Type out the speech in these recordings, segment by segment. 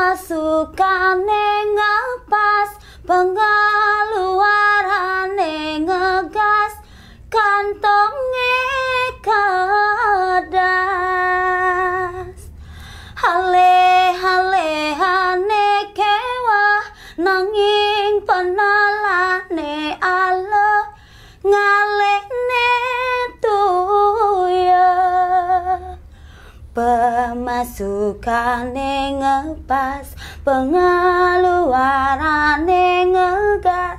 Pemasukane ngepas, pengeluarane ngegas, kantonge kadas. Hale-halehane kewah, nanging penalane Allah, ngalehne tuya. Pemasukane ngepas, pengeluarane ngegas.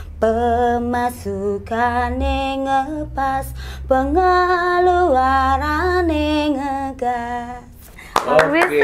Pemasukane ngepas, pengeluarane ngegas. Oke.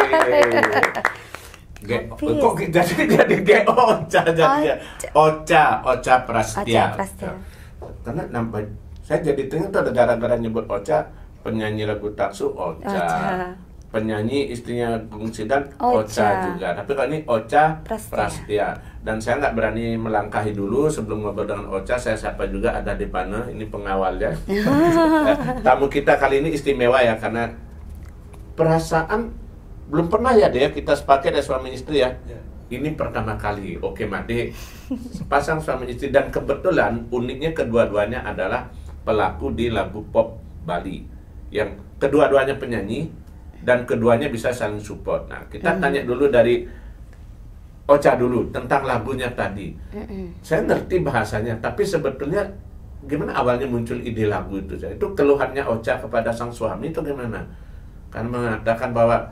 Kok jadi kayak Ocha jadinya? Ocha Prasetya. Karena nampak saya jadi teringat ada gara-gara nyebut Ocha, penyanyi lagu Taksu Ocha. Penyanyi istrinya Gung Sidan Ocha juga. Tapi kalau ini Ocha Prasetya. Dan saya nggak berani melangkahi dulu sebelum ngobrol dengan Ocha. Saya sapa juga ada di Depana, ini pengawalnya. Tamu kita kali ini istimewa ya, karena perasaan belum pernah ya dia kita sepaket ya suami istri ya. Ini pertama kali. Oke Made, pasang suami istri, dan kebetulan uniknya kedua-duanya adalah pelaku di lagu pop Bali, yang kedua-duanya penyanyi dan keduanya bisa saling support. Nah kita tanya dulu dari Ocha dulu tentang lagunya tadi. Saya ngerti bahasanya, tapi sebetulnya gimana awalnya muncul ide lagu itu? Itu keluhannya Ocha kepada sang suami itu gimana? Kan mengatakan bahwa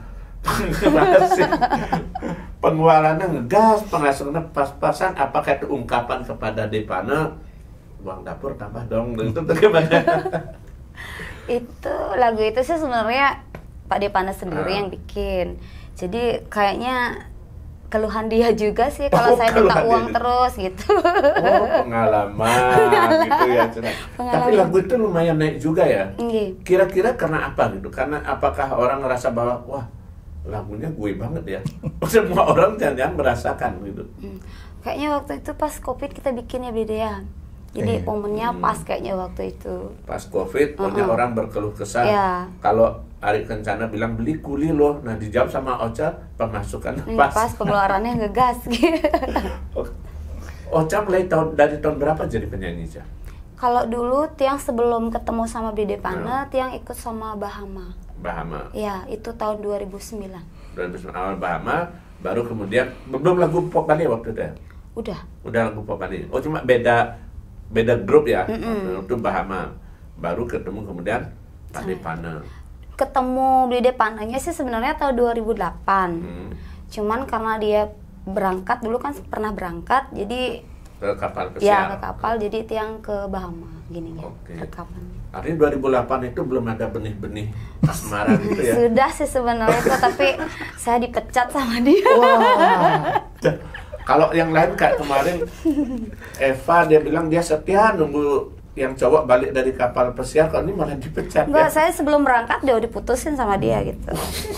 pengeluarannya ngegas, penghasilannya pas-pasan. Apakah itu ungkapan kepada Depana, uang dapur tambah dong? Itu bagaimana? Itu lagu itu sih sebenarnya Pak Depana sendiri yang bikin. Jadi kayaknya keluhan dia juga sih kalau saya minta uang terus gitu. Oh, pengalaman gitu ya. Tapi lagu itu lumayan naik juga ya. Kira-kira karena apa gitu? Karena apakah orang ngerasa bahwa wah lagunya gue banget ya? Semua orang jangan merasakan gitu. Kayaknya waktu itu pas COVID kita bikinnya beda ya. Jadi momennya pas kayaknya waktu itu. Pas COVID, banyak orang berkeluh kesah. Kalau Ari Kencana bilang beli kuli loh, nah dijawab sama Ocha pemasukan pas. Pas pengeluarannya ngegas gitu. Ocha mulai dari tahun berapa jadi penyanyi, Cha? Kalau dulu Tiang sebelum ketemu sama Depana, Tiang ikut sama Bahama. Bahama. Ya, itu tahun 2009. 2009 awal Bahama, baru kemudian belum lagu pop Bali waktu itu ya? Udah lagu pop Bali. Oh cuma beda grup ya. Itu Bahama. Baru ketemu kemudian Pak Depana. Ketemu Depananya sih sebenarnya tahun 2008. Cuman karena dia berangkat dulu kan pernah berangkat, jadi ke kapal pesiar. Ya, ke kapal, jadi Tiang ke Bahama gini ya. Rekaman. Artinya 2008 itu belum ada benih-benih asmara gitu ya? Sudah sih sebenarnya itu, tapi saya dipecat sama dia. Wah. Kalau yang lain kayak kemarin Eva dia bilang dia setia nunggu yang cowok balik dari kapal pesiar, kalau ini malah dipecat. Enggak, saya sebelum berangkat dia udah diputusin sama dia gitu.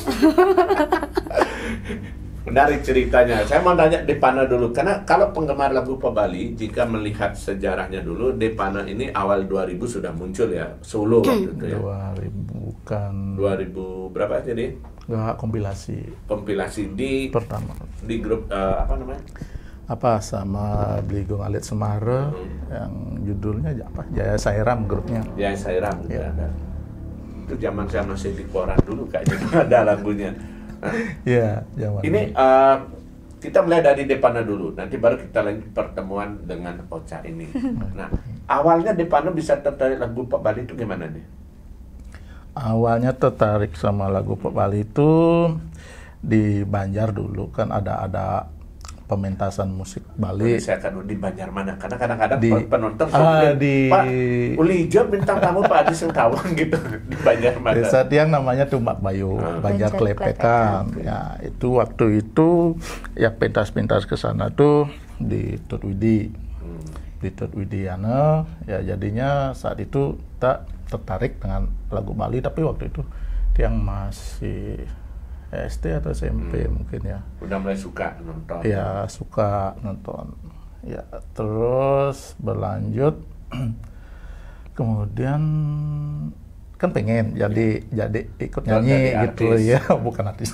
Menarik ceritanya. Saya mau tanya Depana dulu, karena kalau penggemar lagu pop Bali, jika melihat sejarahnya dulu, Depana ini awal 2000 sudah muncul ya, solo waktu itu ya. 2000 kan. 2000 berapa aja deh? Enggak, kompilasi di pertama. Di grup apa namanya? Apa sama Bligung Alit Semara yang judulnya apa? Jaya Sairam grupnya. Jaya Sairam gitu ya. Itu zaman saya masih di koran dulu kayaknya ada lagunya. Iya, zaman ini kita mulai dari Depana dulu, nanti baru kita lanjut pertemuan dengan Ocha ini. Nah, awalnya Depana bisa tertarik lagu pop Bali itu gimana nih? Awalnya tertarik sama lagu pop Bali itu di Banjar dulu kan ada pementasan musik Bali. Saya akan di Banjar mana? Karena kadang-kadang penonton di Pak Uli Job bintang tamu Pak Adi Sengtawang gitu di Banjar mana? Desa Tiang namanya Tumbak Bayu, Banjar Klepetan. Ya itu waktu itu ya pentas-pentas ke sana tuh di Tutwidi. Di Tutwidiana ya jadinya saat itu tak tertarik dengan lagu Bali, tapi waktu itu Tiang masih SD atau SMP mungkin ya. Udah mulai suka nonton. Ya, suka nonton. Ya, terus berlanjut. Kemudian kan pengen jadi ikut nyanyi gitu artis. ya, bukan artis.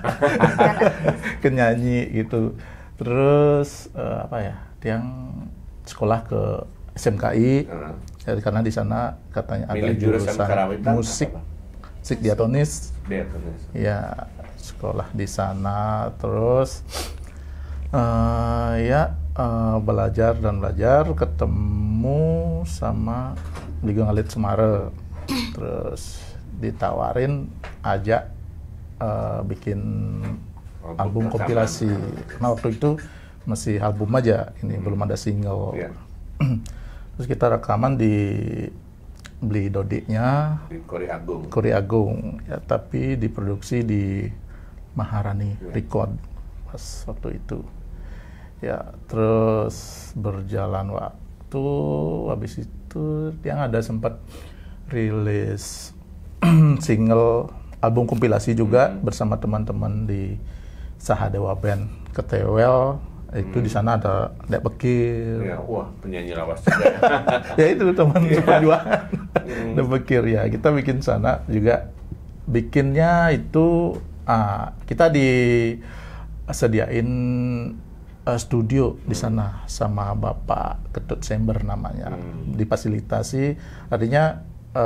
Ke nyanyi gitu. Terus apa ya? Yang sekolah ke SMKI. Jadi karena di sana katanya ada jurusan musik diatonis. Ya, sekolah di sana terus belajar ketemu sama Ligo Ngalit Semare. Terus ditawarin ajak bikin album kompilasi. Karena waktu itu masih album aja, ini belum ada single. Terus kita rekaman di Beli Dodiknya di Kori Agung ya, tapi diproduksi di Maharani Record pas waktu itu ya. Terus berjalan waktu, habis itu yang ada sempat rilis single album kompilasi juga bersama teman-teman di Sahadewa Band Ketewel. Itu di sana ada Dek Bekir. Ya, wah, penyanyi lawas juga. Ya itu teman seperjuangan. Dek Bekir ya. Kita bikin sana juga. Bikinnya itu kita disediain studio di sana sama Bapak Ketut Sember namanya. Difasilitasi, artinya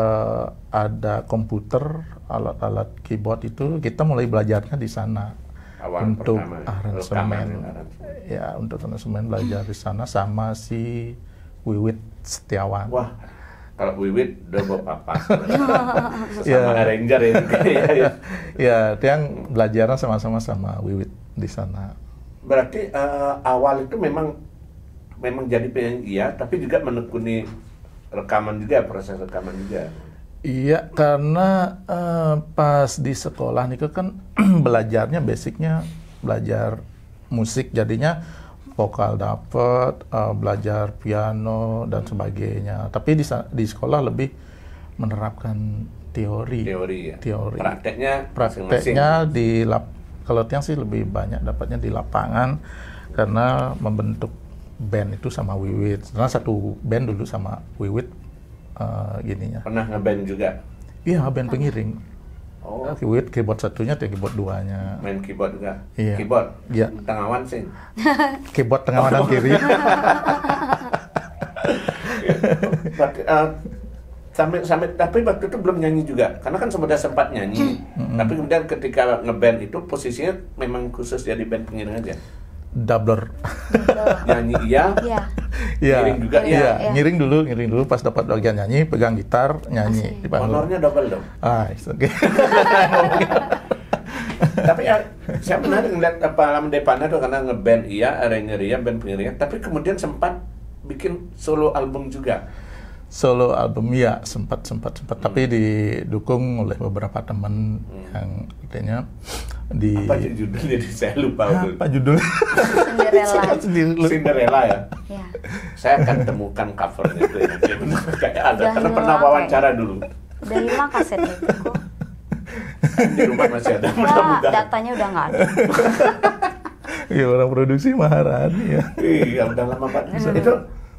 ada komputer, alat-alat keyboard itu kita mulai belajarnya di sana. Awal untuk pertama, aransemen. Ya, untuk aransemen belajar di sana sama si Wiwit Setiawan. Wah, kalau Wiwit udah bawa papas. Sama Ya. arranger ini. Ya, yang belajarnya sama-sama sama Wiwit di sana. Berarti awal itu memang jadi penyanyi iya, tapi juga menekuni rekaman juga, proses rekaman juga. Iya, karena pas di sekolah nih kan belajarnya basicnya belajar musik, jadinya vokal dapet, belajar piano dan sebagainya. Tapi di sekolah lebih menerapkan teori. Ya. Teori. Prakteknya kalau Tiang sih lebih banyak dapatnya di lapangan karena membentuk band itu sama Wiwit. Karena satu band dulu sama Wiwit. Gininya. Pernah ngeband juga? Iya, band pengiring. Oh. Keyboard satunya, keyboard duanya. Main keyboard juga? Iya. Keyboard? Iya. Tengawan sing? Keyboard tengah kanan kiri. Sampai tapi waktu itu belum nyanyi juga, karena kan sempat nyanyi. Tapi kemudian ketika ngeband itu posisinya memang khusus jadi band pengiring aja. Doubler. Nyanyi iya. Ngiring juga iya. Ngiring dulu pas dapat bagian nyanyi, pegang gitar, nyanyi di panggung. Honornya double dong. Oke. Tapi saya menarik ngeliat pengalaman Depana tuh, karena ngeband iya, arranger iya, band pengiring. Tapi kemudian sempat bikin solo album juga. Solo album ya sempat tapi didukung oleh beberapa teman yang artinya apa judulnya, saya lupa. Apa judulnya? Cinderella ya. Ya. Saya akan temukan covernya tuh ya. Kayak ada, karena pernah wawancara dulu. Udah hilang kasetnya itu kok. Di rumah masih ada. Datanya udah nggak ada. Iya, orang produksi Maharani ya. Iya, udah lama banget. Itu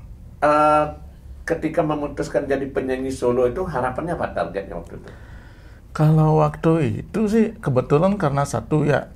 ketika memutuskan jadi penyanyi solo itu harapannya apa, targetnya waktu itu? Kalau waktu itu sih kebetulan karena satu ya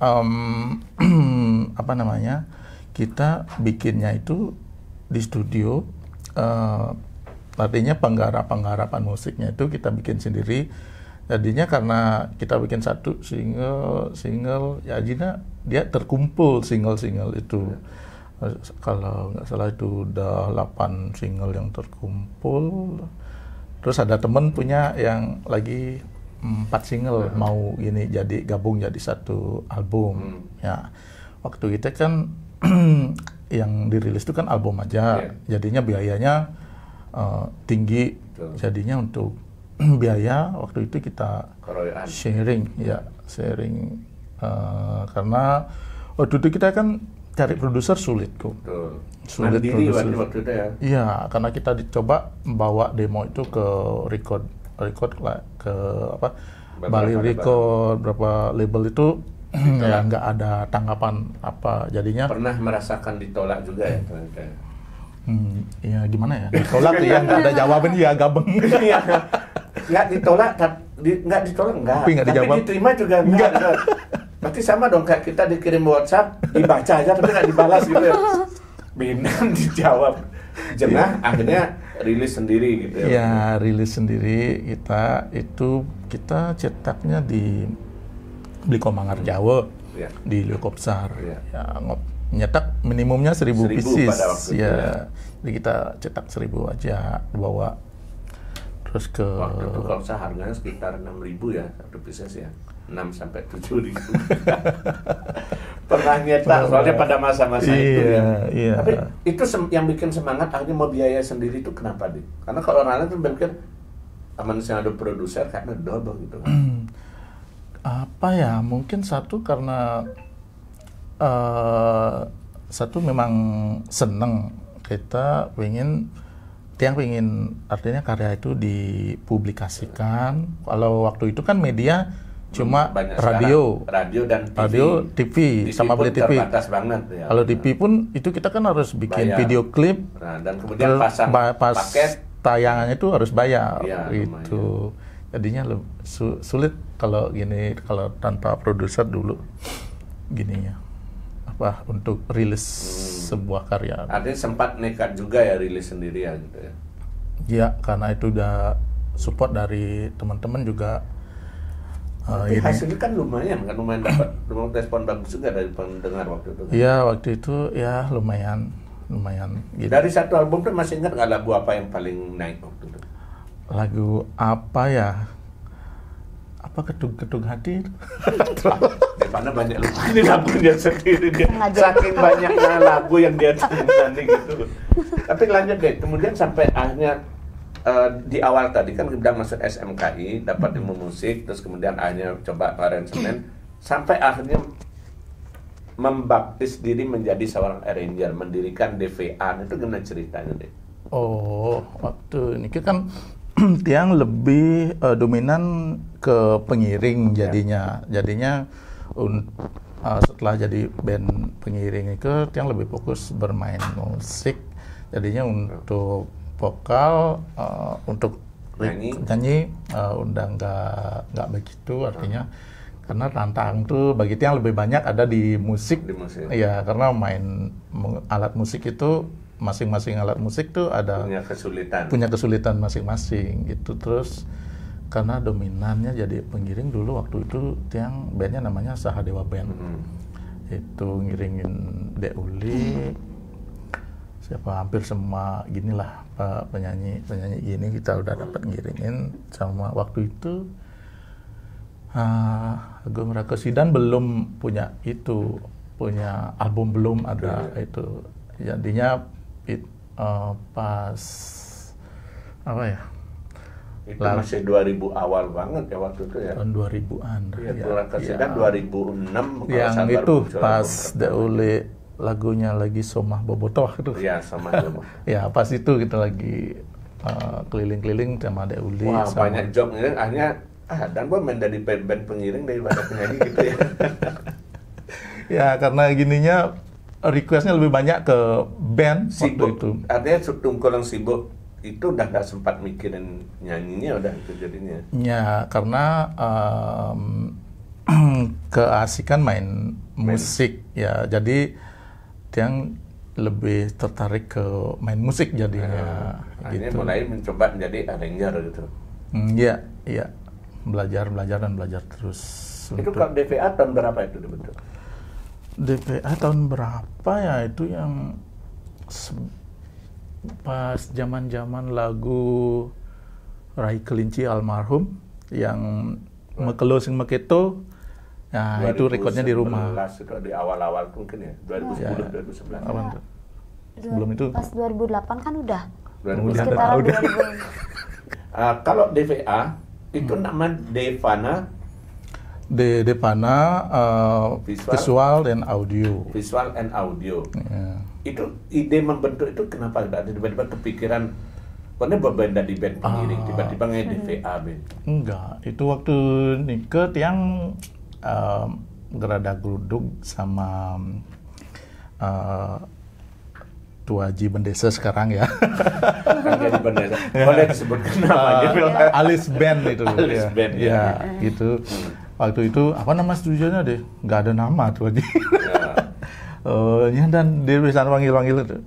kita bikinnya itu di studio, artinya penggarapan musiknya itu kita bikin sendiri. Jadinya karena kita bikin satu single ya, jadinya dia terkumpul single itu. Kalau nggak salah itu udah 8 single yang terkumpul. Terus ada temen punya yang lagi 4 single mau gini jadi gabung jadi satu album. Ya, waktu itu kan yang dirilis itu kan album aja. Jadinya biayanya tinggi. Jadinya untuk biaya waktu itu kita sharing karena waktu itu kita kan cari produser sulit kok. Sulit produser. Waktu itu ya. Iya, karena kita dicoba bawa demo itu ke record ke Bali Record, berapa label itu ya nggak ada tanggapan apa, jadinya. Pernah merasakan ditolak juga ya ternyata. Ya gimana ya, ditolak ya nggak ada jawaban ya, gabeng. nggak ditolak, nggak ditolak enggak. Tapi diterima juga enggak. Berarti sama dong kayak kita dikirim WhatsApp, dibaca aja tapi nggak dibalas gitu ya. Bintang dijawab. Jengah akhirnya rilis sendiri gitu ya. Ya, rilis sendiri kita cetaknya di Blikomanggar Jawa. Ya. Di Liukopsar. Ya, nyetak minimumnya 1.000 pieces. Pada waktu itu, ya. Jadi kita cetak 1.000 aja, bawa terus ke waktu itu kalau harganya sekitar 6.000 ya satu pieces ya. 6 sampai 7.000. Pernah nyetak soalnya pada masa-masa itu ya. Iya. Tapi itu yang bikin semangat akhirnya mau biaya sendiri itu kenapa, Dik? Karena kalau orang lain tuh berpikir manusia ada produser karena double gitu kan. Apa ya, mungkin satu karena satu memang seneng kita pengen artinya karya itu dipublikasikan. Kalau waktu itu kan media cuma radio dan TV. Radio, TV sama beli TV. Terbatas banget ya. Kalau TV pun itu kita kan harus bikin video klip. Nah, dan kemudian pasang paket tayangannya itu harus bayar ya, itu. Jadinya sulit kalau gini, kalau tanpa produser dulu gininya untuk rilis sebuah karya. Artinya sempat nekat juga ya rilis sendiri ya gitu ya. Ya, karena itu udah support dari teman-teman juga. Hasilnya kan lumayan dapat respon bagus juga dari pendengar waktu itu. Iya, waktu itu ya lumayan gitu. Dari satu album tuh masih ingat nggak lagu apa yang paling naik waktu itu? Lagu apa ya? Apa Ketuk Hati? Di mana banyak lupa ini lagunya sendiri dia. Saking banyaknya lagu yang dia nyanyi gitu. Tapi lanjut deh, kemudian sampai akhirnya di awal tadi kan udah masuk SMKI, dapat ilmu musik, terus kemudian akhirnya coba aransemen, sampai akhirnya membaptis diri menjadi seorang arranger, mendirikan DVA. Itu gimana ceritanya deh? Oh, waktu ini kan Tiang lebih dominan ke pengiring jadinya. Setelah jadi band pengiring itu Tiang lebih fokus bermain musik. Jadinya untuk vokal, untuk nyanyi udah nggak begitu, artinya karena tantangan tuh bagi Tiang lebih banyak ada di musik. Iya, karena main alat musik itu masing-masing alat musik tuh ada punya kesulitan masing-masing gitu. Terus karena dominannya jadi pengiring dulu waktu itu Tiang bandnya namanya Sahadewa Band. Itu ngiringin Dek Uli, siapa hampir semua ginilah penyanyi gini kita udah dapat ngiringin. Sama waktu itu Agung Rakosidan belum punya album, belum ada itu. Jadinya pas apa ya? Itu masih 2000 awal banget ya waktu itu ya. Tahun 2000-an. Iya, Rakosidan 2006 yang itu pas Deuli lagunya lagi Somah Bobotoh itu. Iya, Somah Bobotoh. Ya, pas itu kita lagi keliling-keliling sama Deuli. Wah, banyak job ini akhirnya dan gue main dari band pengiring daripada penyanyi gitu ya. Ya, karena gininya requestnya lebih banyak ke band sibuk, waktu itu. Artinya kurang sibuk itu udah nggak sempat mikirin nyanyinya, udah itu jadinya. Ya, karena keasikan main musik ya, jadi Tiang lebih tertarik ke main musik jadinya. Akhirnya mulai mencoba menjadi arranger gitu. Iya, belajar terus. Itu kalau DVA tahun berapa itu dibentuk? DVA tahun berapa ya, itu yang pas zaman lagu Rai Kelinci almarhum yang Mekelo Sing Meketo. Nah, itu rekodnya di rumah. Itu di awal-awal mungkin ya, 2010 ya. 2011. Sebelum itu pas 2008 kan udah. 2008 sekitaran 2000. Kalau DVA itu nama Devana. Devana visual dan audio. Visual and audio. Yeah. Itu ide membentuk itu kenapa tiba-tiba kepikiran? Karena berbeda di band pengiring, tiba-tiba nge DVA band. Enggak, itu waktu nikah Tiang gerada geruduk sama Ketua Haji Bendesa sekarang ya. Jadi Bendesa. Boleh disebutkan namanya. Alice Band itu. Alice Band ya. Gitu. Waktu itu apa nama studionya deh? Nggak ada nama tuh Haji. Ya. Dan dia bisa panggil-panggil itu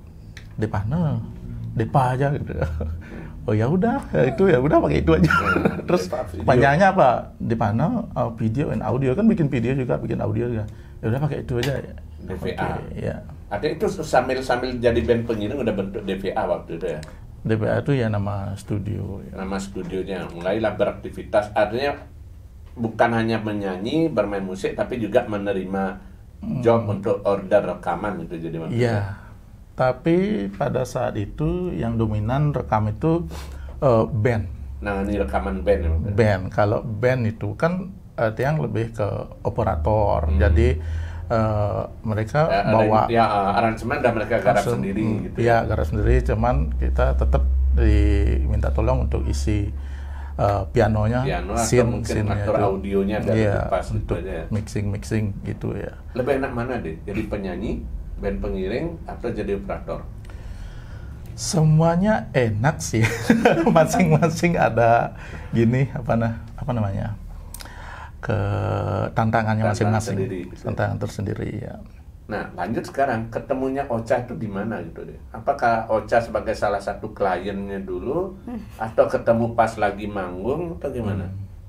Depa aja gitu. Oh ya udah, itu ya udah pakai itu aja. Terus panjangnya apa? Depana video and audio, kan bikin video juga, bikin audio juga. Ya udah pakai itu aja. DVA. Okay, ya. Artinya itu sambil jadi band pengiring udah bentuk DVA waktu itu ya. DVA itu ya nama studio. Ya. Nama studionya, mulailah beraktivitas. Artinya bukan hanya menyanyi, bermain musik, tapi juga menerima job untuk order rekaman itu jadi maksudnya. Iya. Tapi pada saat itu yang dominan rekam itu band. Nah ini rekaman band ya? Band. Kalau band itu kan yang lebih ke operator. Jadi mereka bawa aransemen dan mereka garap sendiri gitu. Iya, garap sendiri, cuman kita tetap diminta tolong untuk isi pianonya, mungkin faktor audionya dan pas untuk gitu aja. mixing gitu ya. Lebih enak mana deh? Jadi penyanyi, band pengiring, atau jadi operator? Semuanya enak sih. Masing-masing ada gini apa namanya? Tantangannya masing-masing. Tantangan tersendiri ya. Nah, lanjut sekarang, ketemunya Ocha itu di mana gitu deh? Apakah Ocha sebagai salah satu kliennya dulu, atau ketemu pas lagi manggung, atau gimana?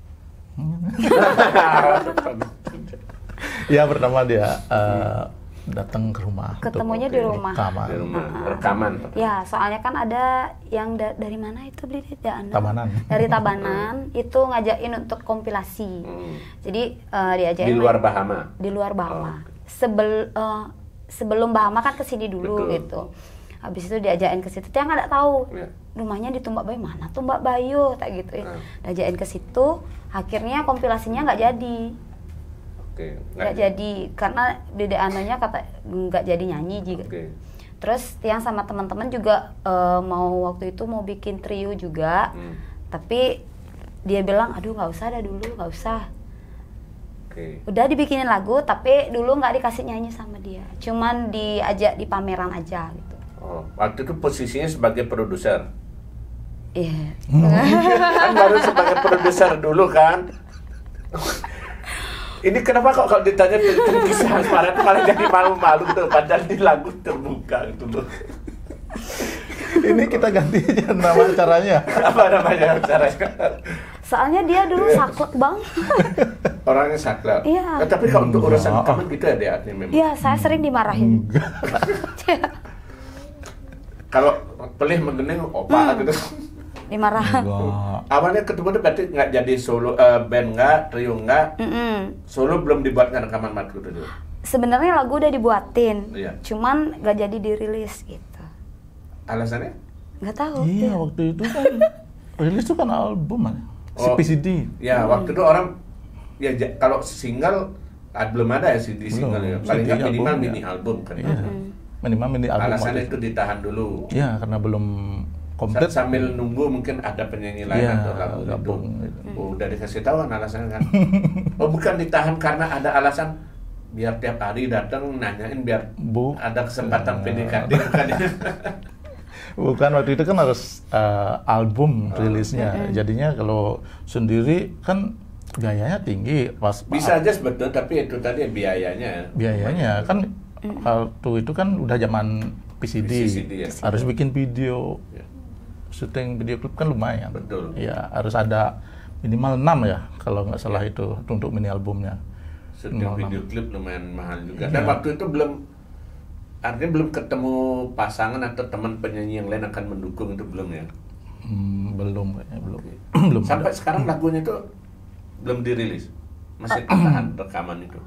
Ya, pertama dia datang ke rumah. Ketemunya di rumah. Rekaman. Ya, soalnya kan ada yang dari mana itu beli Tabanan. Dari Tabanan itu ngajakin untuk kompilasi. Jadi diajakin di luar Bahama. Di luar Bahama. Sebelum Bahama kan kesini dulu. Betul. Gitu. Habis itu diajakin ke situ. Dia nggak tahu rumahnya di Tumbak Bayu, mana Tumbak Bayu, tak gitu ya. Diajakin ke situ. Akhirnya kompilasinya nggak jadi. Nggak jadi karena Dede Anonya kata nggak jadi nyanyi juga. Terus Tiang sama teman-teman juga mau waktu itu mau bikin trio juga, tapi dia bilang aduh nggak usah dah dulu, nggak usah. Udah dibikinin lagu tapi dulu nggak dikasih nyanyi sama dia, cuman diajak di pameran aja gitu. Oh, waktu itu posisinya sebagai produser. Iya. Kan baru sebagai produser dulu kan. Ini kenapa kok kalau ditanya tentang kisah asmara malah jadi malu-malu tuh, padahal di lagu terbuka gitu loh. Ini kita ganti aja nama acaranya. Apa namanya acaranya? Soalnya dia dulu saklek bang. Orangnya saklek. Iya. Tapi kalau untuk urusan rekaman gitu ya dia memang. Iya, saya sering dimarahin. Kalau pelih menggening opa gitu. Dimarah. Awalnya ketemu berarti nggak jadi solo band nggak, trio nggak, solo belum dibuatkan rekaman mat gitu dulu. Sebenarnya lagu udah dibuatin, iya. Cuman nggak jadi dirilis gitu. Alasannya? Nggak tahu. Iya waktu itu kan rilis itu kan album kan, PCD. Ya waktu itu orang ya kalau single belum ada ya CD single ya, paling nggak minimal mini album kan. Iya. Minimal mini album. Alasannya itu ditahan dulu. Iya karena belum komplit, sambil nunggu mungkin ada penyanyi lain atau lagu itu. Udah dikasih tahu kan alasannya kan. Oh bukan ditahan karena ada alasan biar tiap hari datang nanyain biar ada kesempatan PDKT bukan. Bukan, waktu itu kan harus album rilisnya. Jadinya kalau sendiri kan biayanya tinggi pas. Bisa aja sebetulnya tapi itu tadi biayanya. Biayanya kan waktu itu kan udah zaman PCD ya. Harus bikin video. Syuting video klip kan lumayan. Betul. Ya, harus ada minimal 6 ya kalau nggak salah itu untuk mini albumnya. Syuting video klip lumayan mahal juga. Dan waktu itu artinya belum ketemu pasangan atau teman penyanyi yang lain akan mendukung itu belum ya? Belum kayaknya, belum. Belum. Sampai sekarang lagunya itu belum dirilis. Masih tertahan rekaman itu.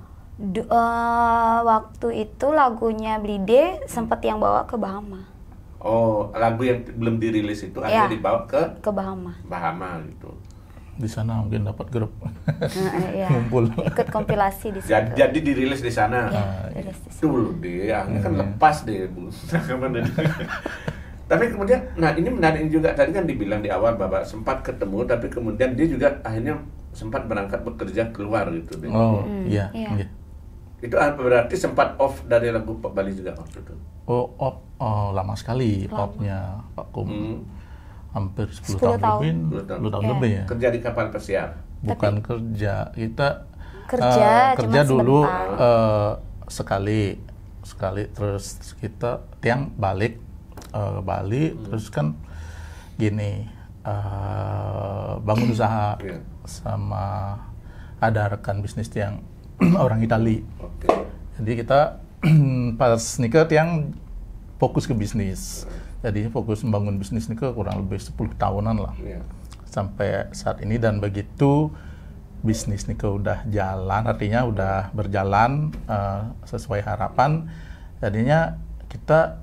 Waktu itu lagunya Blide sempat yang bawa ke Bahama. Oh, lagu yang belum dirilis itu akhirnya dibawa ke Bahama. Bahama gitu. Di sana mungkin dapat grup ngumpul. Ikut kompilasi di situ. Jadi dirilis di sana. Tuh deh, akhirnya kan lepas deh Bu. Tapi kemudian, nah ini menarik juga tadi kan dibilang di awal Bapak sempat ketemu, tapi kemudian dia juga akhirnya sempat berangkat bekerja keluar gitu deh. Oh iya. Itu berarti sempat off dari lagu Pop Bali juga waktu itu? Off lama sekali off-nya Pak Kum. Hampir 10 tahun lebih. 10 tahun lebih ya. Kerja di kapal pesiar? Bukan kerja, kita kerja dulu sekali terus kita tiang balik Bali terus kan gini bangun usaha sama ada rekan bisnis yang orang Itali. Jadi kita pas nikah tiang fokus ke bisnis. Jadi fokus membangun bisnis nikah kurang lebih 10 tahunan lah. Sampai saat ini, dan begitu bisnis nikah udah jalan, artinya udah berjalan sesuai harapan, jadinya kita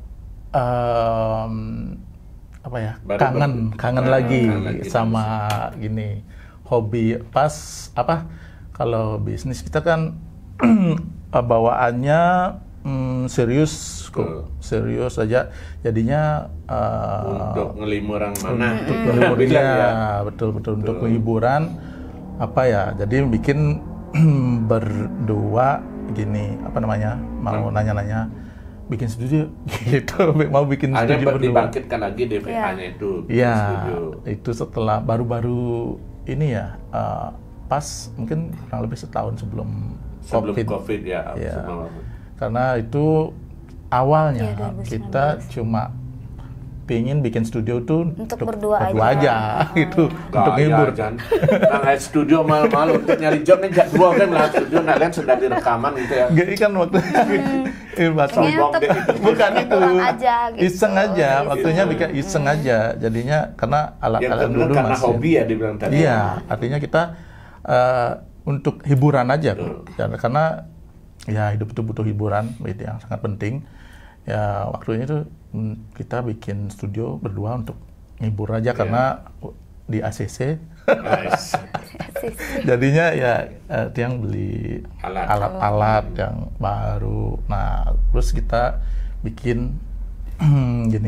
kangen lagi sama gini hobi. Pas kalau bisnis kita kan bawaannya serius aja, jadinya untuk ngelibur orang mana? Untuk ngeliburnya, betul untuk penghiburan jadi bikin berdua gini mau nanya-nanya bikin studio gitu, mau bikin studio berdua. Dibangkitkan lagi DVA-nya itu. Iya, itu setelah baru-baru ini ya, pas mungkin kurang lebih setahun sebelum COVID ya. Karena itu awalnya kita cuma pengen bikin studio tuh untuk berdua aja gitu, untuk hibur. Nah, studio malu-malu untuk nyari job nih, dua kan lah studio, kalian sudah direkaman gitu ya. Gak kan waktu bukan itu, iseng aja, waktunya bikin iseng aja, jadinya karena alat-alat dulu karena masih hobi ya dibilang tadi. Iya, artinya kita untuk hiburan aja, karena ya hidup itu butuh hiburan, itu yang sangat penting. Ya waktunya itu kita bikin studio berdua untuk ngibur aja, karena di ACC. Jadinya ya yang beli alat-alat yang baru. Nah terus kita bikin gini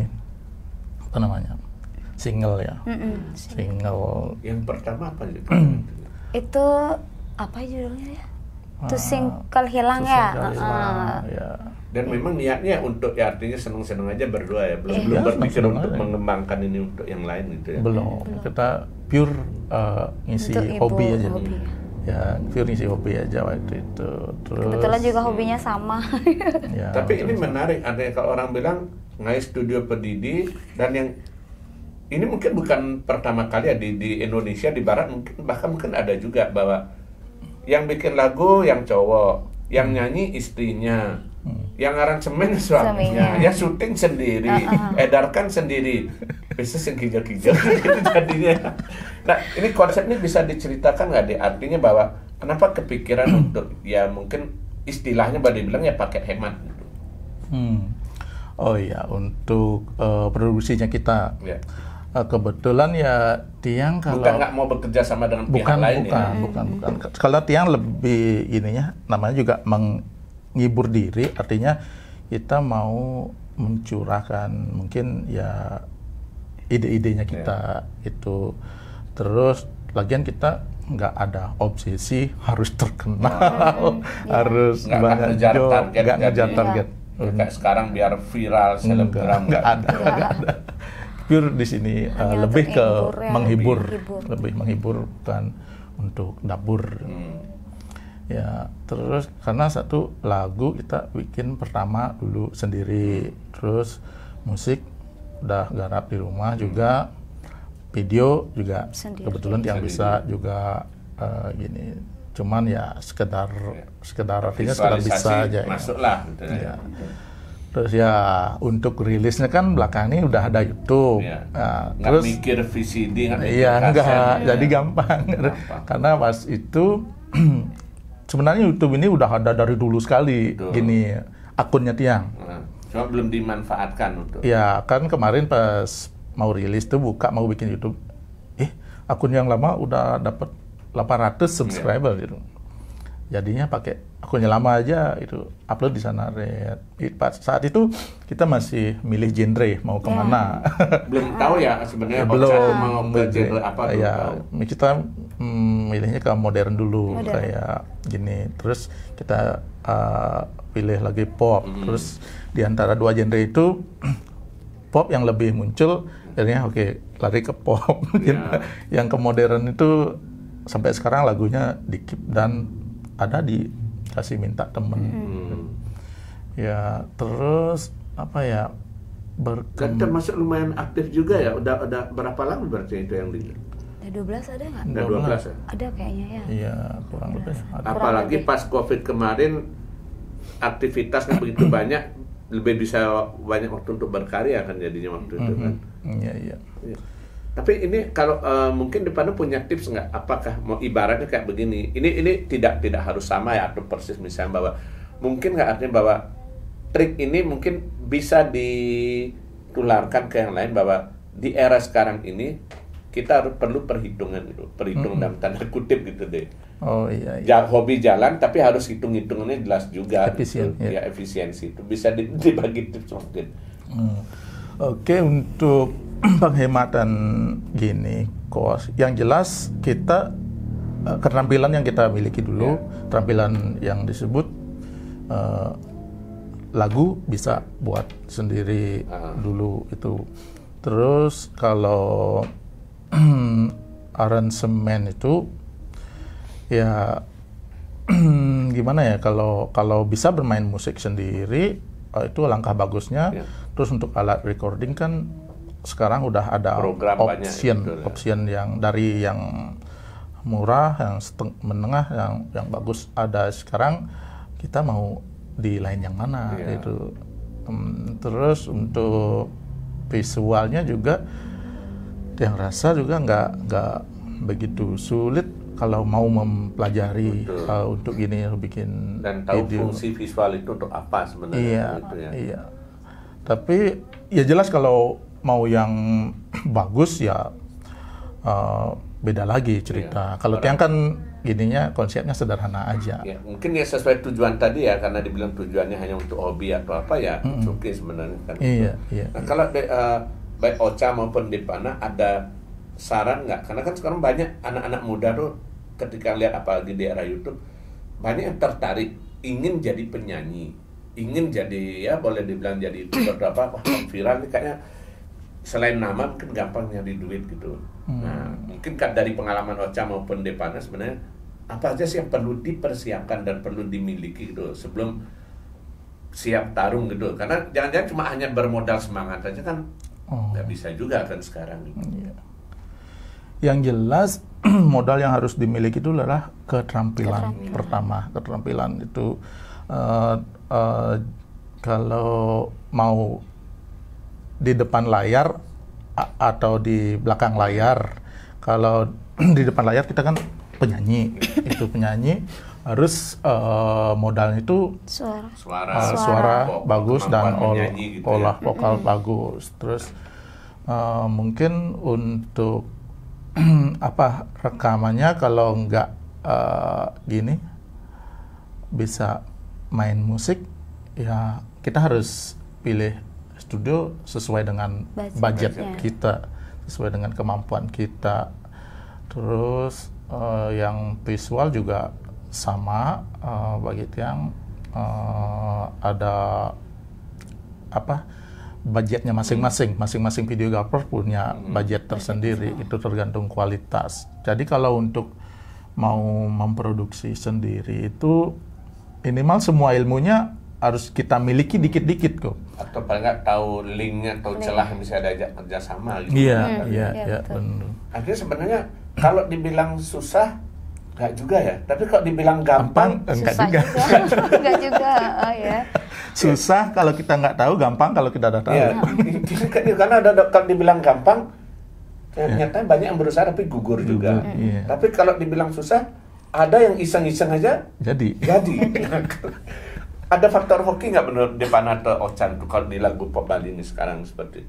single ya. Single yang pertama apa gitu? Itu apa judulnya ya? Tusingkal hilang ya. Dan memang niatnya untuk artinya seneng-seneng aja berdua ya, belum berpikir untuk mengembangkan ini untuk yang lain gitu ya. Belum. Kita pure ngisi hobi aja. Ya, pure ngisi hobi aja waktu itu. Terus kebetulan juga hobinya sama. Tapi ini menarik, ada kalau orang bilang ngai studio pedidi, dan yang ini mungkin bukan pertama kali ya di Indonesia, di Barat mungkin ada juga bahwa yang bikin lagu yang cowok, yang nyanyi istrinya, yang aransemen suaminya, ya syuting sendiri, edarkan sendiri, bisnis yang kijang-kijang gitu jadinya. Nah ini konsepnya bisa diceritakan nggak deh? Artinya bahwa kenapa kepikiran untuk ya mungkin istilahnya dibilang ya pakai hemat gitu. Oh iya, untuk produksinya kita. Kebetulan ya Tiang kalau bukan nggak mau bekerja sama dengan pihak lain bukan. Kalau Tiang lebih ininya namanya juga menghibur diri, artinya kita mau mencurahkan mungkin ya ide-idenya kita itu. Terus lagian kita nggak ada obsesi harus terkenal, harus banyak job, nggak ngejar target. Kayak sekarang biar viral selebgram nggak ada. Pure di sini lebih ke menghibur, lebih menghibur, bukan untuk dapur. Ya terus karena satu lagu kita bikin pertama dulu sendiri, terus musik udah garap di rumah juga, video juga sendiri. Kebetulan yang bisa juga gini, cuman ya sekedar artinya sekedar bisa aja masuklah gitu ya. Terus ya untuk rilisnya kan belakang ini udah ada YouTube. Nah, terus mikir VCD enggak, jadi gampang. Karena pas itu sebenarnya YouTube ini udah ada dari dulu sekali. Gini akunnya Tiang. Cuma belum dimanfaatkan untuk. Ya kan kemarin pas mau rilis tuh mau bikin YouTube. Akun yang lama udah dapat 800 subscriber gitu. jadinya pakai akunnya lama aja itu upload di sana. Saat itu kita masih milih genre mau kemana. Belum tahu ya sebenarnya belum mau ke genre apa tuh. Ya, kita milihnya ke modern dulu kayak gini. Terus kita pilih lagi pop. Terus di antara dua genre itu pop yang lebih muncul, akhirnya lari ke pop. Yang ke modern itu sampai sekarang lagunya di-keep dan ada dikasih minta temen. Ya, terus apa ya? Kan termasuk lumayan aktif juga ya. Udah berapa lama berarti itu yang di? 12 ada nggak? Udah 12 ya? Ada kayaknya ya. Iya, kurang lebih. Apalagi pas COVID kemarin aktivitasnya begitu banyak, lebih bisa banyak waktu untuk berkarya kan jadinya waktu itu kan. Iya. Tapi ini kalau mungkin Depana punya tips nggak? Apakah mau ibaratnya kayak begini? Ini tidak harus sama ya atau persis misalnya bahwa mungkin nggak artinya bahwa trik ini mungkin bisa ditularkan ke yang lain bahwa di era sekarang ini kita perlu perhitungan gitu, perhitungan dalam tanda kutip gitu deh. Oh iya. Hobi jalan tapi harus hitung-hitungannya jelas juga. Efisien. Gitu. Ya efisiensi itu bisa dibagi tips mungkin. Oke, untuk penghematan gini, kos. Yang jelas kita keterampilan yang kita miliki dulu, keterampilan yang disebut lagu bisa buat sendiri dulu itu. Terus kalau aransemen itu ya gimana ya, kalau bisa bermain musik sendiri itu langkah bagusnya. Terus untuk alat recording kan sekarang udah ada option yang dari yang murah, yang menengah, yang bagus ada. Sekarang kita mau di line yang mana gitu. Terus untuk visualnya juga yang rasa juga nggak begitu sulit kalau mau mempelajari untuk ini bikin dan tahu video. Fungsi visual itu untuk apa sebenarnya. Iya. Tapi ya jelas kalau mau yang bagus ya beda lagi cerita. Kalau Tiang kan gininya konsepnya sederhana aja. Ya, mungkin ya sesuai tujuan tadi ya, karena dibilang tujuannya hanya untuk hobi atau apa ya, oke sebenarnya kan. Iya. Nah, kalau baik Ocha maupun Depana ada saran nggak? Karena kan sekarang banyak anak-anak muda tuh ketika lihat apalagi di era YouTube banyak yang tertarik ingin jadi penyanyi, ingin jadi ya boleh dibilang jadi beberapa viral nih kayaknya. Selain nama mungkin gampang nyari duit gitu. Nah, mungkin dari pengalaman Ocha maupun Depana sebenarnya apa aja sih yang perlu dipersiapkan dan perlu dimiliki gitu sebelum siap tarung gitu. Karena jangan-jangan cuma hanya bermodal semangat aja kan nggak bisa juga kan sekarang. Gitu. Yang jelas modal yang harus dimiliki itu adalah keterampilan. Pertama, keterampilan itu kalau mau di depan layar atau di belakang layar. Kalau di depan layar kita kan penyanyi, itu penyanyi harus modalnya itu suara bagus dan olah vokal bagus. Terus mungkin untuk rekamannya kalau nggak gini bisa main musik ya kita harus pilih studio sesuai dengan budget kita, sesuai dengan kemampuan kita. Terus yang visual juga sama bagi Tiang ada budgetnya masing-masing videographer punya budget tersendiri, itu tergantung kualitas. Jadi kalau untuk mau memproduksi sendiri itu minimal semua ilmunya harus kita miliki dikit-dikit kok. Atau paling nggak tahu linknya atau celah yang bisa diajak kerjasama gitu. Iya, benar. Akhirnya sebenarnya kalau dibilang susah nggak juga ya, tapi kalau dibilang gampang enggak juga. Enggak juga, oh ya. Susah kalau kita nggak tahu, gampang kalau kita udah tahu. Ya, karena kalau dibilang gampang, ternyata banyak yang berusaha tapi gugur juga. Iya. Tapi kalau dibilang susah, ada yang iseng-iseng aja jadi. Ada faktor hoki nggak menurut Depana atau Ochan tuh kalau di lagu pop Bali ini sekarang seperti itu?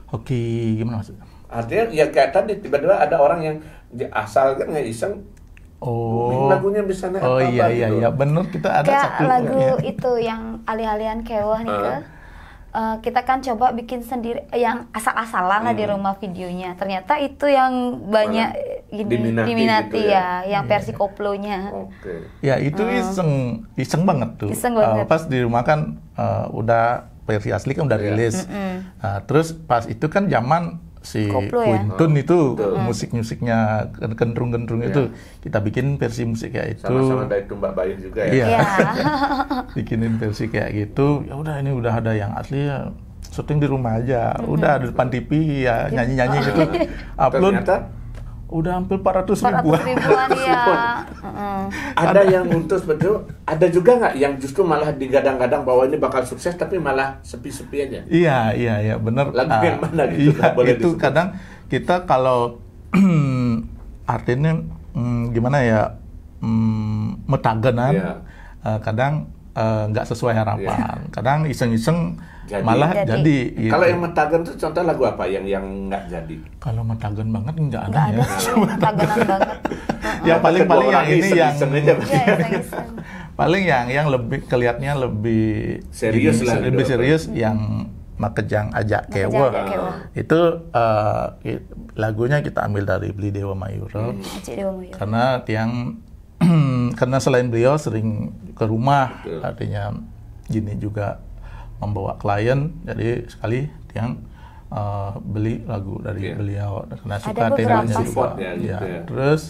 Hoki gimana maksudnya? Artinya ya kayak tadi tiba-tiba ada orang yang asal kan nggak iseng Oh, lagunya bisa naik oh apa iya gitu. iya bener, kita ada Kayak satu lagu ya. itu yang alih-alihan kewah nih ke. Kita kan coba bikin sendiri yang asal-asalan lah di rumah videonya. Ternyata itu yang banyak diminati gitu ya, yang versi koplonya. Oke. Ya itu iseng banget tuh. Iseng banget. Pas di rumah kan udah versi asli kan udah rilis. Terus pas itu kan zaman si Koplo ya? Quinton itu musik-musiknya gendrung-gendrung itu kita bikin versi musik kayak itu. Sama-sama dari Tumbak Bayu juga ya. Iya. Iya. Bikinin versi kayak gitu. Ya udah ini udah ada yang asli ya. Syuting di rumah aja. Udah di depan TV ya nyanyi-nyanyi gitu. Upload Ternyata udah hampir 400 ribuan. 400 ribuan ya. ada yang untus betul, ada juga nggak yang justru malah digadang-gadang bahwa ini bakal sukses tapi malah sepi-sepi aja. Iya benar. Lagu yang mana gitu? Iya, Boleh itu disebut. kadang kita kalau artinya gimana ya metagenan, Iya. kadang nggak sesuai harapan. Kadang iseng-iseng Jadi. malah jadi. Gitu. Kalau yang metagen tuh contoh lagu apa yang nggak jadi? Kalau metagen banget nggak ada Nggak ya. ada sih, tagenan banget. Ya paling-paling Kedua yang orang ini yang iseng-iseng aja. Iya, iseng-iseng. paling yang lebih kelihatannya lebih Serius lah, lebih gitu. serius yang Makejang Ajak Makejang Kewa. Ajak Kewa. Itu lagunya kita ambil dari Beli Dewa Mayura. Acik Dewa Mayura. Karena tiang karena selain beliau sering ke rumah, Betul. artinya gini juga membawa klien, jadi sekali tiang beli lagu dari Iya. beliau karena Ada suka beberapa temanya sih. juga. Support ya, gitu ya. Terus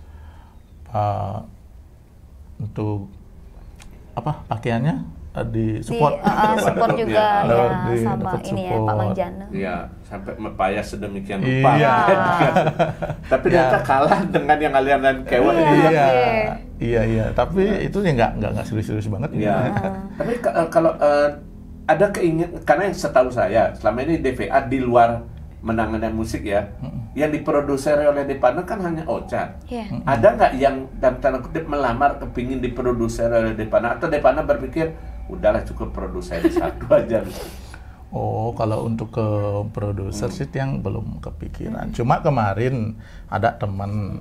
untuk apa pakaiannya di support, Support juga Iya. ya sama Dapat ini ya support. Pak Mangjana. Iya, sampai mepayah sedemikian rupa. Iya. Tapi ternyata kalah dengan yang aliran dan Kewa Iya. itu. Iya. Tapi itu ya nggak serius-serius banget. Iya. Tapi kalau ada keinginan, karena yang setahu saya selama ini DVA di luar menangani musik ya, yang diproduksi oleh Depana kan hanya Ocha. Iya. Ada nggak yang dalam tanda kutip melamar kepingin diproduksi oleh Depana, atau Depana berpikir udahlah cukup produsen satu aja? Oh, kalau untuk ke produser sih yang belum kepikiran. Cuma kemarin ada teman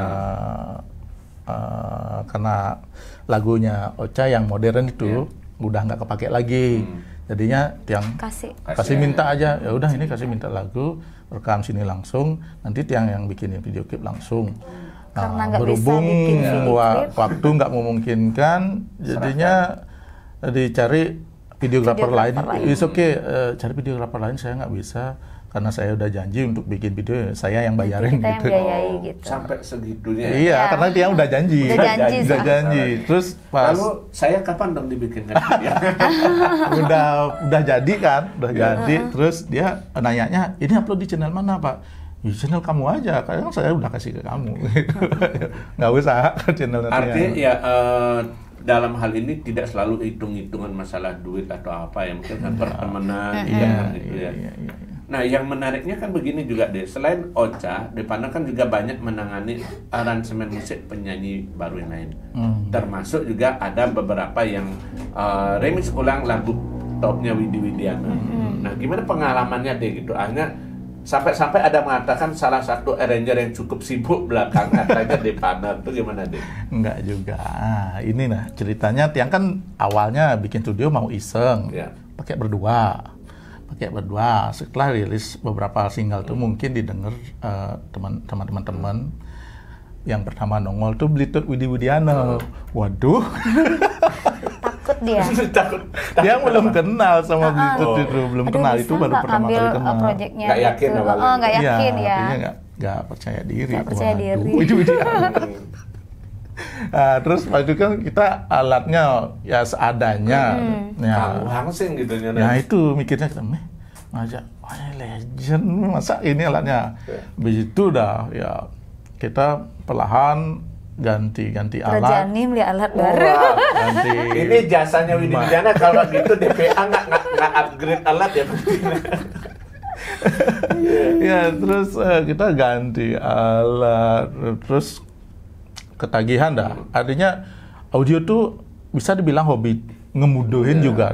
karena lagunya Ocha yang modern itu udah nggak kepake lagi. Jadinya tiang kasih minta aja, ya udah ini kasih minta lagu, rekam sini langsung, nanti tiang yang bikinin video klip langsung. Karena nggak berhubung bisa bikin video klip. waktu nggak memungkinkan, jadinya dicari videografer lain. It's okay, cari videografer lain saya nggak bisa karena saya udah janji untuk bikin video, saya yang bayarin Kita yang gitu. biayai gitu. Sampai segitunya. Iya, Ya. karena dia udah janji. Udah janji, Udah janji. Terus pas Lalu saya kapan dong dibikinkan video? udah jadi kan, udah jadi. Terus dia nanyanya, ini upload di channel mana Pak? Di channel kamu aja, kadang saya udah kasih ke kamu. Nggak usah ke channel nanti. Artinya ya dalam hal ini tidak selalu hitung-hitungan masalah duit atau apa ya, mungkin kan pertemanan gitu ya. Iya. Nah, yang menariknya kan begini juga deh, selain Ocha, Depana kan juga banyak menangani aransemen musik penyanyi baru yang lain. Termasuk juga ada beberapa yang remix ulang lagu topnya Widi Widiana. Nah, gimana pengalamannya deh gitu? Akhirnya sampai ada mengatakan salah satu arranger yang cukup sibuk belakangan katanya Depana, itu gimana deh? Enggak juga. Ini nah ceritanya tiang kan awalnya bikin studio mau iseng, pakai berdua. Setelah rilis beberapa single tuh mungkin didengar teman-teman. Yang pertama nongol tuh Blitut Widi Widiana. Waduh. Takut dia. Dia belum kenal sama Blitut itu, belum kenal, itu baru pertama kali kenal. Projectnya Nggak yakin gitu. awalnya. Nggak yakin ya. Artinya nggak percaya diri. Nggak percaya diri. Widi Widiana. Terus waktu itu kan kita alatnya ya seadanya. Hangsing gitu Ya itu mikirnya kita ngajak, wah ini legend, masa ini alatnya. Begitu dah ya kita perlahan ganti alat. Rajani beli alat baru. Ganti. Ini jasanya Widi Widiana, kalau gitu DPA nggak upgrade alat ya. Ya terus kita ganti alat, terus ketagihan dah. Artinya audio tuh bisa dibilang hobi, ngemudohin juga.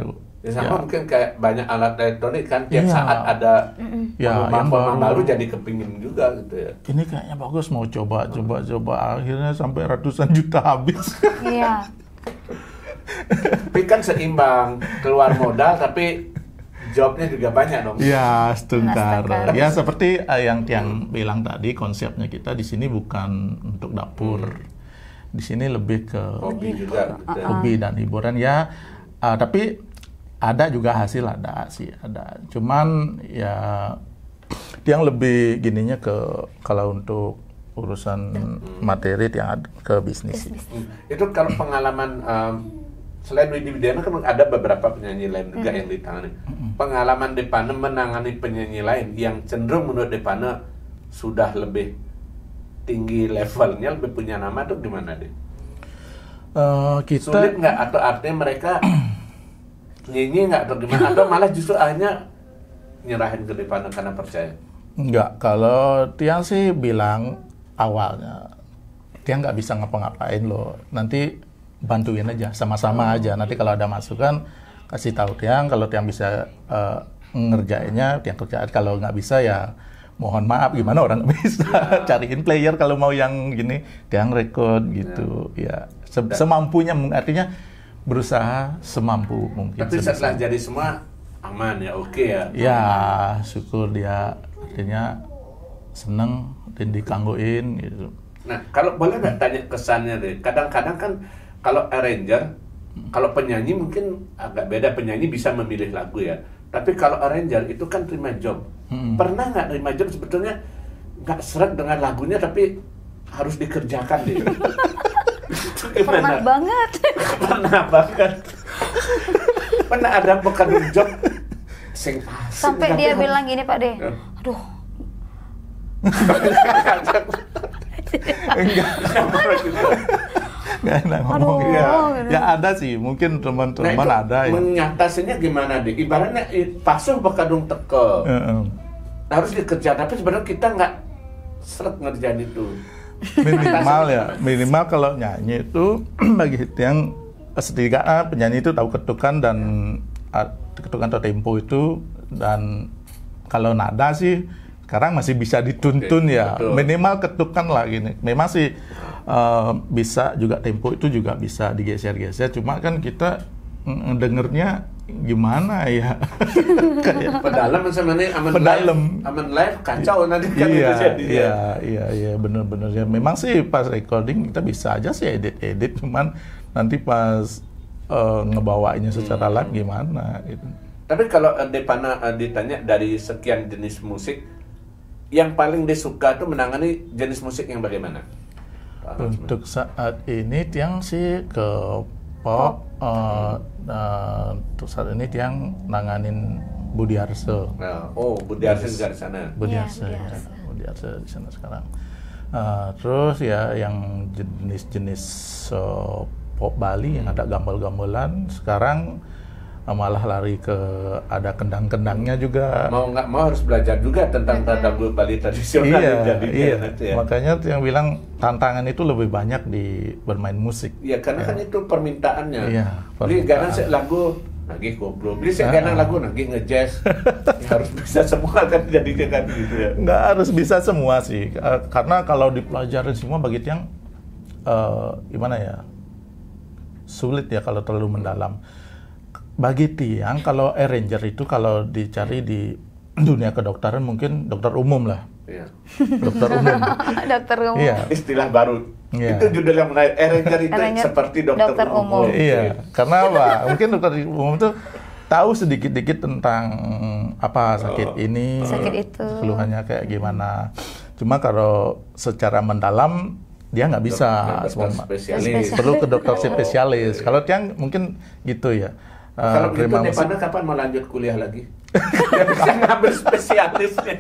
Ya sama mungkin kayak banyak alat elektronik kan tiap saat ada yang baru jadi kepingin juga gitu ya. Ini kayaknya bagus, mau coba akhirnya sampai ratusan juta habis. Iya. Tapi kan seimbang, keluar modal tapi jobnya juga banyak dong. Ya, setengkar. Ya seperti yang Tiang bilang tadi, konsepnya kita di sini bukan untuk dapur. Di sini lebih ke hobi juga gitu. Hobi dan hiburan ya. Tapi ada juga hasil, ada. Cuman ya Tiang lebih gininya ke kalau untuk urusan materi Tiang ke bisnis. Itu kalau pengalaman selain Widi Widiana kan ada beberapa penyanyi lain juga yang ditangani. Pengalaman Depana menangani penyanyi lain yang cenderung menurut Depana sudah lebih tinggi levelnya, lebih punya nama tuh gimana deh? Kita sulit nggak atau artinya mereka nyanyi nggak atau gimana, atau malah justru akhirnya nyerahin ke Depana karena percaya? Enggak, kalau Tiang sih bilang awalnya Tiang nggak bisa ngapa-ngapain loh, nanti bantuin aja, sama-sama aja. Nanti kalau ada masukan kasih tahu Tiang, kalau Tiang bisa ngerjainnya Tiang kerjain, kalau nggak bisa ya mohon maaf, gimana orang nggak bisa cariin player kalau mau yang gini Tiang record gitu ya semampunya, artinya berusaha semampu mungkin. Tapi setelah jadi semua aman ya, oke ya? Ya syukur dia, artinya seneng dan dikanggoin gitu. Nah kalau boleh nggak tanya kesannya deh, kadang-kadang kan kalau arranger, kalau penyanyi mungkin agak beda, penyanyi bisa memilih lagu ya. Tapi kalau arranger itu kan terima job. Pernah nggak terima job sebetulnya nggak seret dengan lagunya tapi harus dikerjakan deh? Pernah banget. Pernah ada pekan job sampai dia bilang gini Pak De, aduh. Nggak enak ngomong. Ya ada sih, mungkin teman-teman ada ya. Mengatasinya gimana deh? Ibaratnya pasuh bakadung teke. Harus dikerja, tapi sebenarnya kita nggak seret ngerjain itu. Minimal kalau nyanyi itu bagi yang setidaknya penyanyi itu tahu ketukan dan ketukan atau tempo itu, dan kalau nada sih sekarang masih bisa dituntun ya. Betul. Minimal ketukan lah gini. Memang sih bisa juga tempo itu juga bisa digeser-geser, cuma kan kita dengernya gimana ya. Kayak pedalam sama nih aman live kacau nanti kan. Iya bener-bener ya. Memang sih pas recording kita bisa aja sih edit, cuman nanti pas ngebawanya secara live gimana gitu. Tapi kalau Depana ditanya dari sekian jenis musik, yang paling disuka tuh menangani jenis musik yang bagaimana? Untuk saat ini Tiang sih ke pop. Untuk saat ini Tiang nanganin Budi Arso. Budi Arso juga di sana. Budi Arso di sana sekarang. Terus ya yang jenis-jenis pop Bali yang ada gambol-gambolan, sekarang malah lari ke ada kendang-kendangnya juga. Mau nggak mau harus belajar juga tentang lagu Bali tradisional. Iya. Makanya yang bilang tantangan itu lebih banyak di bermain musik. Iya, karena kan itu permintaannya. Iya. Beli karena lagu nagih koplo, beli sekarang lagu nagih ngejazz. Harus bisa semua kan jadinya kan gitu ya. Nggak harus bisa semua sih, karena kalau dipelajarin semua bagi yang gimana ya, sulit ya kalau terlalu mendalam. Bagi Tiang, kalau arranger itu kalau dicari di dunia kedokteran mungkin dokter umum lah. Iya. Dokter umum. Dokter umum. Iya. Istilah baru. Iya. Itu judul yang menarik. Arranger itu seperti dokter umum. Iya. Karena apa? Mungkin dokter umum itu tahu sedikit-dikit tentang apa sakit ini, sakit itu, keluhannya kayak gimana. Cuma kalau secara mendalam dia nggak bisa. Spesialis. Perlu ke dokter spesialis. Kalau Tiang mungkin gitu ya. Kalau gitu Depana kapan mau lanjut kuliah lagi? Dia bisa ngambil spesialisnya.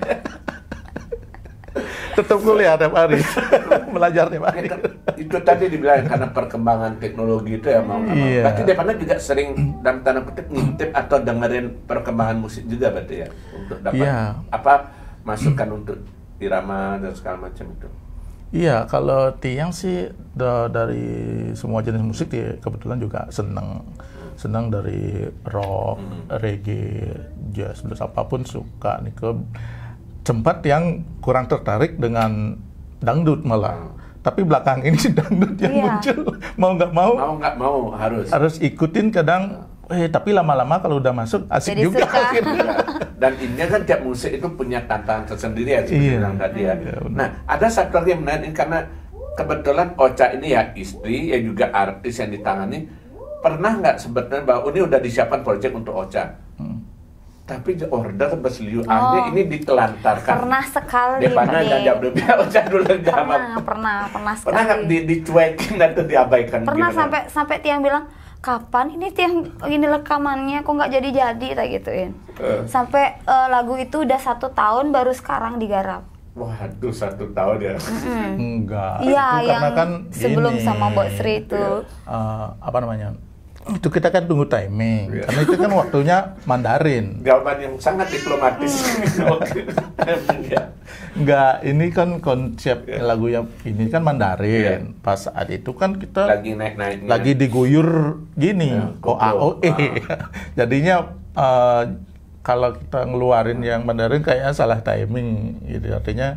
Tetap kuliah tiap hari, belajar tiap hari. Itu tadi dibilang karena perkembangan teknologi itu ya mau nggak mau. Berarti Depana juga sering dalam tanda kutip ngintip atau dengerin perkembangan musik juga berarti ya, untuk dapat masukan untuk irama dan segala macam itu. Iya, kalau Tiang sih dari semua jenis musik dia kebetulan juga seneng. senang dari rock, reggae, jazz, blues, apapun suka nih. Sempat yang kurang tertarik dengan dangdut malah. Tapi belakang ini dangdut yang muncul, mau nggak mau harus ikutin kadang. Tapi lama-lama kalau udah masuk asik jadi juga. Dan ini kan tiap musik itu punya tantangan tersendiri ya, seperti bilang tadi ya. Nah, ada satu lagi yang menarik karena kebetulan Ocha ini ya istri, ya juga artis yang ditangani. Pernah nggak sebetulnya bahwa ini udah disiapkan proyek untuk Ocha? Tapi order berseliu ini ditelantarkan. Pernah sekali. Depannya jawab biar Ocha dulu jawab. Pernah sekali. Pernah nggak dicuekin atau diabaikan? Pernah sampai tiang bilang, kapan ini rekamannya kok nggak jadi tak gituin. Sampai lagu itu udah 1 tahun baru sekarang digarap. Waduh, 1 tahun ya? Enggak. Iya, itu karena kan sebelum gini, sama Mbak Sri itu. Apa namanya? Itu kita kan tunggu timing. Karena itu kan waktunya Mandarin. Jawaban yang sangat diplomatis. Enggak, ini kan konsep lagu yang ini kan Mandarin. Pas saat itu kan kita lagi naik-naiknya. Lagi diguyur gini, OAOE. Jadinya kalau kita ngeluarin yang Mandarin kayaknya salah timing gitu. Artinya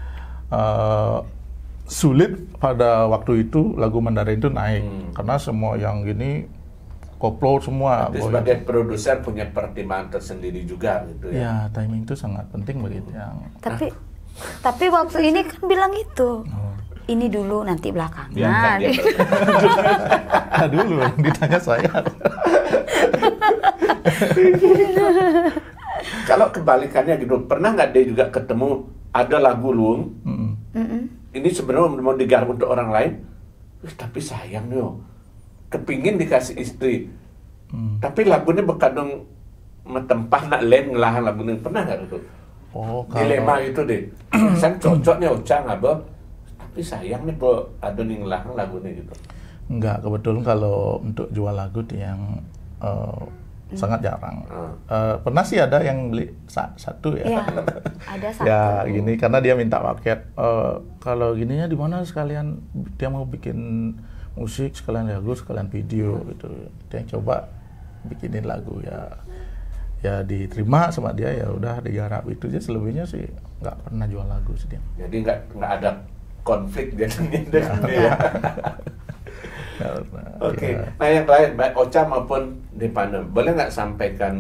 sulit pada waktu itu lagu Mandarin itu naik karena semua yang gini koplo semua. Sebagai produser punya pertimbangan tersendiri juga gitu ya. Ya, timing itu sangat penting begitu yang. Tapi waktu ini kan bilang itu. Ini dulu nanti belakangan. Dulu yang ditanya saya. Kalau kebalikannya gitu, pernah nggak dia juga ketemu ada lagu Luung? Ini sebenarnya mau digarap untuk orang lain, tapi sayang nih, kepingin dikasih istri, tapi lagunya berkandung metempah nak lain ngelahan lagunya, pernah nggak itu? Dilema itu deh, sang cocoknya Ocha ngabel, tapi sayang nih ada nih ngelahan lagunya gitu. Enggak, kebetulan kalau untuk jual lagu yang sangat jarang. Pernah sih ada yang beli satu ya. Iya, ada satu. Ya gini karena dia minta paket. Kalau gininya di mana sekalian dia mau bikin musik sekalian lagu sekalian video gitu. Dia yang coba bikinin lagu ya. Ya diterima sama dia ya udah digarap itu aja, selebihnya sih nggak pernah jual lagu sih dia. Jadi nggak ada konflik jadinya dengan dia. Oke. Nah yang lain, baik Ocha maupun Depana, boleh nggak sampaikan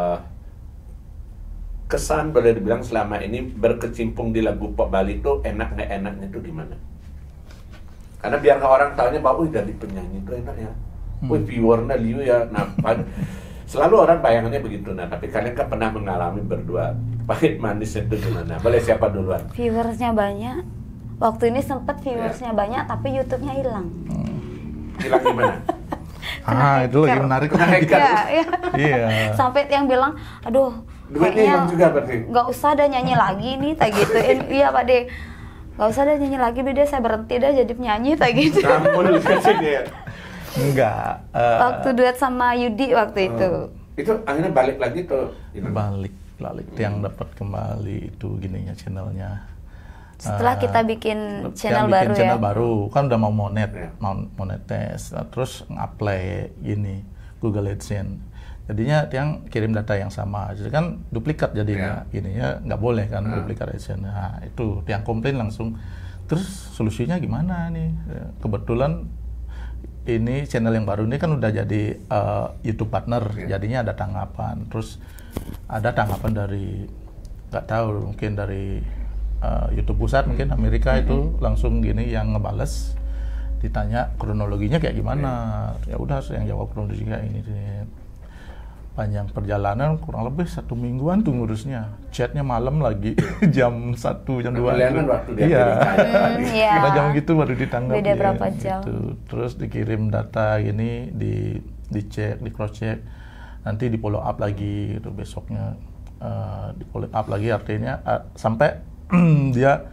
kesan boleh dibilang selama ini berkecimpung di lagu pop Bali itu enak nggak enaknya itu di mana? Karena biar orang tahunya bahwa dari penyanyi itu enak ya, viewernya liu ya, selalu orang bayangannya begitu. Nah tapi kalian kan pernah mengalami berdua pahit manis itu gimana? Boleh siapa duluan? Viewersnya banyak. Waktu ini sempat viewersnya banyak tapi YouTube-nya hilang. Hilang gimana? Itu lagi menarik. Iya. Sampai yang bilang, aduh, duitnya juga berarti. Gak usah ada nyanyi lagi nih, tak gituin. Iya Pak De, gak usah ada nyanyi lagi deh, saya berhenti dah jadi penyanyi, tak gitu. Namun dia. Enggak. Waktu duet sama Yudi waktu itu. Itu akhirnya balik lagi tuh. Balik. Yang dapat kembali itu gininya channelnya. Setelah kita bikin channel baru kan udah mau monetes, terus apply gini Google AdSense. Jadinya yang kirim data yang sama, jadi kan duplikat jadinya, ininya nggak boleh kan duplikat AdSense. Nah itu yang komplain langsung. Terus solusinya gimana nih? Kebetulan ini channel yang baru ini kan udah jadi YouTube partner, jadinya ada tanggapan. Terus ada tanggapan dari nggak tahu mungkin dari YouTube pusat mungkin Amerika itu langsung gini yang ngebales, ditanya kronologinya kayak gimana, ya udah saya yang jawab kronologinya ini panjang perjalanan kurang lebih 1 mingguan tuh ngurusnya, chatnya malam lagi jam 1 jam 2 karena jam gitu baru ditanggapi beda berapa jam gitu. Terus dikirim data gini dicek di cross check, nanti di follow up lagi gitu besoknya, di follow up lagi artinya sampai dia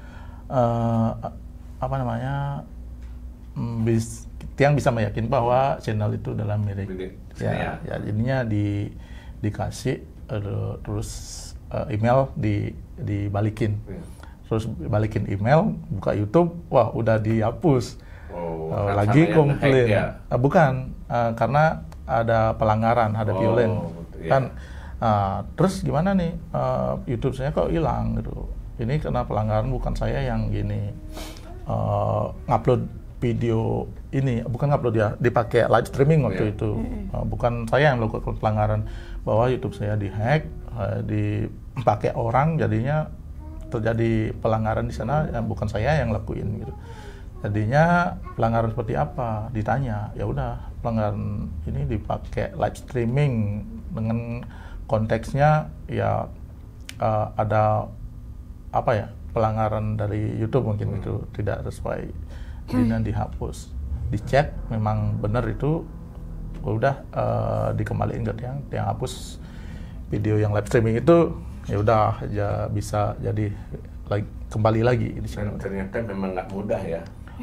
yang bisa meyakinkan bahwa channel itu dalam milik ya jadinya dikasih terus email dibalikin, terus balikin email, buka YouTube, wah udah dihapus. Lagi komplain bukan karena ada pelanggaran, ada violen iya. kan. Terus gimana nih, YouTube saya kok hilang gitu. Ini karena pelanggaran, bukan saya yang gini ngupload video ini, bukan ngupload ya, dipakai live streaming waktu itu. Bukan saya yang melakukan pelanggaran, bahwa YouTube saya dihack, dipakai orang, jadinya terjadi pelanggaran di sana, bukan saya yang lakuin gitu. Jadinya pelanggaran seperti apa? Ditanya, ya udah pelanggaran ini dipakai live streaming dengan konteksnya ya ada apa ya, pelanggaran dari YouTube mungkin itu tidak sesuai, dan dihapus, dicek memang benar itu, udah dikembaliin ke yang hapus video yang live streaming itu, ya udah ya bisa jadi kembali lagi di sini. Ternyata memang nggak mudah ya.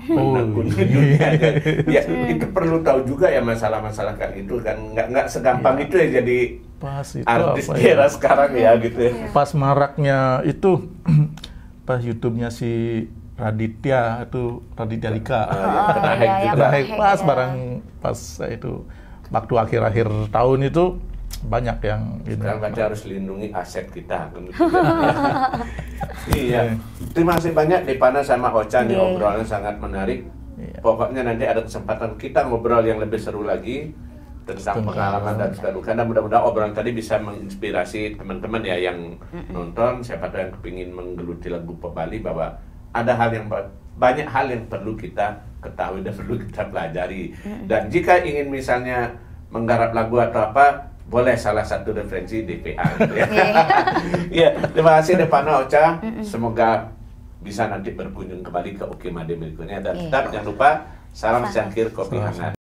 Ya, itu perlu tahu juga ya masalah-masalah kan itu kan nggak segampang itu ya jadi artis era sekarang ya gitu ya. Pas maraknya itu pas YouTube-nya si Raditya Dika, pas pas itu waktu akhir-akhir tahun itu banyak yang sekarang kita harus lindungi aset kita. Iya. Terima kasih banyak Depana sama Ocha nih, obrolannya sangat menarik. Pokoknya nanti ada kesempatan kita ngobrol yang lebih seru lagi tentang pengalaman dan suka-duka. Dan mudah-mudahan obrolan tadi bisa menginspirasi teman-teman ya yang nonton, siapa tahu yang kepingin menggeluti lagu pop Bali, bahwa ada banyak hal yang perlu kita ketahui dan perlu kita pelajari. Dan jika ingin misalnya menggarap lagu atau apa, boleh salah satu referensi DPA gitu ya. Iya, terima kasih Depana, Ocha. Semoga bisa nanti berkunjung kembali ke Ukimade berikutnya, dan tetap jangan lupa salam Syakir kopi hangat.